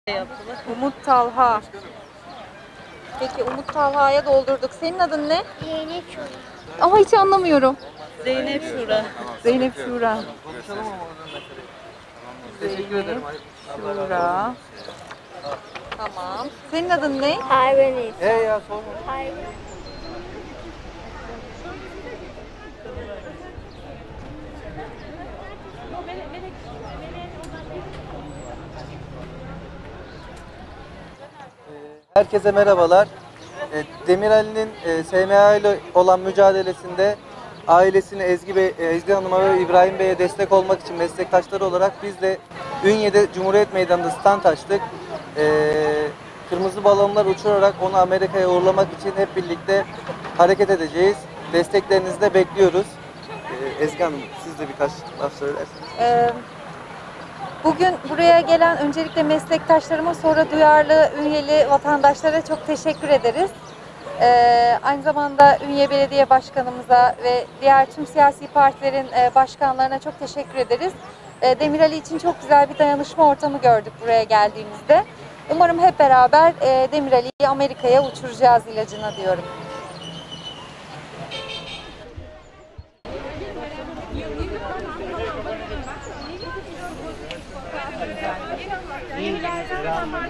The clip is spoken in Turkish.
yaptılar. Umut Talha. Peki Umut Talha'ya doldurduk. Senin adın ne? Zeynep Şura. Ama hiç anlamıyorum. Zeynep Şura. Zeynep Şura. Teşekkür ederim. Şura. Tamam. Senin adın ne? Hayvanıyız. Ya sorma. Hayvan. Herkese merhabalar. Demirel'in SMA ile olan mücadelesinde ailesine Ezgi Hanım'a ve İbrahim Bey'e destek olmak için meslektaşları olarak biz de Ünye'de Cumhuriyet Meydanı'nda stand açtık. Kırmızı balonlar uçurarak onu Amerika'ya uğurlamak için hep birlikte hareket edeceğiz. Desteklerinizi de bekliyoruz. Ezgi Hanım, siz de birkaç laf söylersiniz. Bugün buraya gelen öncelikle meslektaşlarıma, sonra duyarlı Ünyeli vatandaşlara çok teşekkür ederiz. Aynı zamanda Ünye Belediye Başkanımıza ve diğer tüm siyasi partilerin başkanlarına çok teşekkür ederiz. Demirel için çok güzel bir dayanışma ortamı gördük buraya geldiğimizde. Umarım hep beraber Demirel'i Amerika'ya uçuracağız ilacına diyorum. Yenilerden